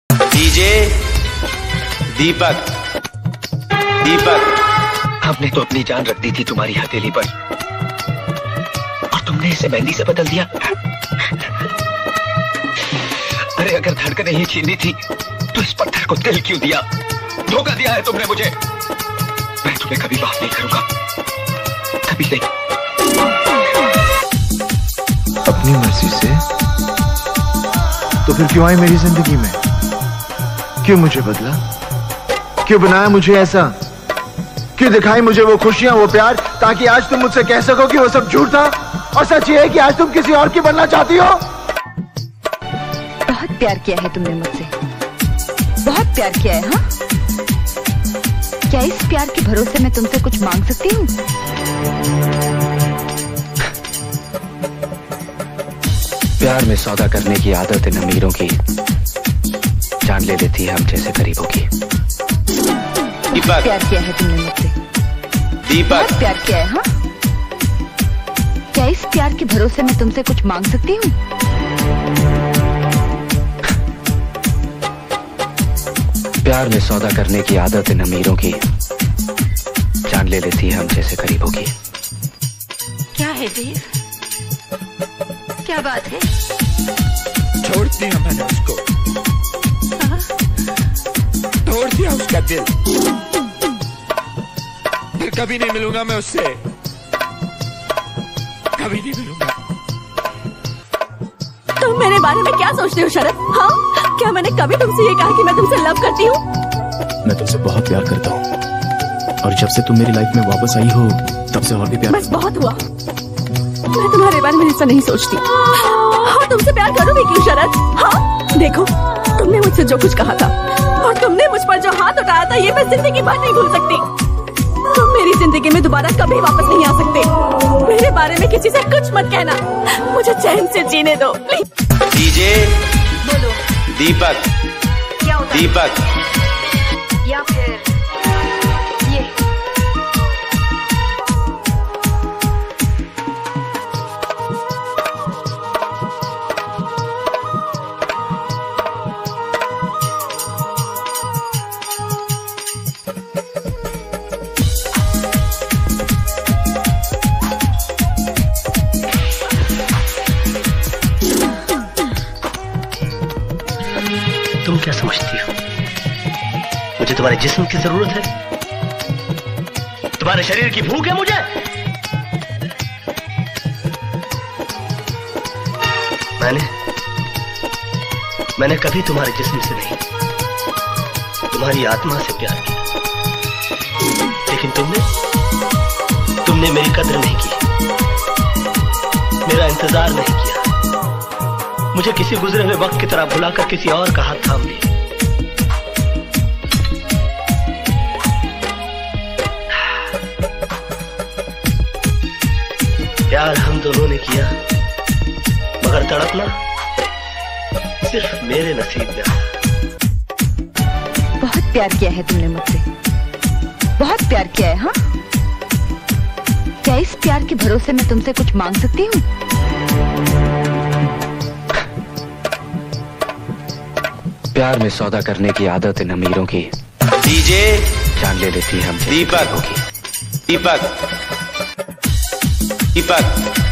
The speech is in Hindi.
डीजे दीपक। हमने तो अपनी जान रख दी थी तुम्हारी हथेली पर और तुमने इसे मेहंदी से बदल दिया। अरे अगर धड़कनें ही छीनी थी तो इस पत्थर को दिल क्यों दिया? धोखा दिया है तुमने मुझे। मैं तुम्हें कभी माफ नहीं करूंगा, कभी नहीं। अपनी मर्जी से? तो फिर क्यों आई मेरी जिंदगी में? क्यों मुझे बदला? क्यों बनाया मुझे ऐसा? क्यों दिखाई मुझे वो खुशियां, वो प्यार, ताकि आज तुम मुझसे कह सको कि वो सब झूठ था और सच ये है कि आज तुम किसी और की बनना चाहती हो? बहुत प्यार किया है तुमने मुझसे, बहुत प्यार किया है। हाँ, क्या इस प्यार के भरोसे मैं तुमसे कुछ मांग सकती हूँ? प्यार में सौदा करने की आदत इन अमीरों की जान ले लेती है हम जैसे गरीबों की। दीपक, प्यार किया है तुमने मुझसे, दीपक, बहुत प्यार किया है। हाँ, क्या इस प्यार के भरोसे मैं तुमसे कुछ मांग सकती हूँ? प्यार में सौदा करने की आदत इन अमीरों की जान ले लेती है हम जैसे गरीबों की। क्या है देव, क्या बात है? छोड़ दिया मैंने उसको, तोड़ दिया उसका दिल। फिर कभी नहीं मिलूंगा मैं उससे, कभी नहीं मिलूंगा। तुम मेरे बारे में क्या सोचते हो शरद? हाँ, क्या मैंने कभी तुमसे ये कहा कि मैं तुमसे लव करती हूँ? मैं तुमसे बहुत प्यार करता हूँ और जब से तुम मेरी लाइफ में वापस आई हो तब से और भी प्यार। बस बहुत हुआ, मैं तुम्हारे बारे में ऐसा नहीं सोचती। हाँ, तुमसे प्यार करूंगी क्यों शरद? हाँ, देखो तुमने मुझसे जो कुछ कहा था और तुमने मुझ पर जो हाथ उठाया था, ये मैं जिंदगी भर नहीं भूल सकती। तुम मेरी जिंदगी में दोबारा कभी वापस नहीं आ सकते। मेरे बारे में किसी से कुछ मत कहना, मुझे चैन से जीने दो प्लीज। डीजे बोलो दीपक, क्या होता है? दीपक, या फिर ये तुम क्या समझती हो मुझे तुम्हारे जिस्म की जरूरत है? तुम्हारे शरीर की भूख है मुझे? मैंने कभी तुम्हारे जिस्म से नहीं, तुम्हारी आत्मा से प्यार किया। लेकिन तुमने मेरी कदर नहीं की, मेरा इंतजार नहीं किया। मुझे किसी गुजरे हुए वक्त की तरह भुलाकर किसी और का हाथ थाम लिया। प्यार हम दोनों ने किया, मगर तड़पना सिर्फ मेरे नसीब में आया। बहुत प्यार किया है तुमने मुझसे, बहुत प्यार किया है। हाँ, क्या इस प्यार के भरोसे मैं तुमसे कुछ मांग सकती हूँ? प्यार में सौदा करने की आदत इन अमीरों की डीजे जान ले लेती है हम जैसे दीपक, गरीबों की। दीपक, दीपक।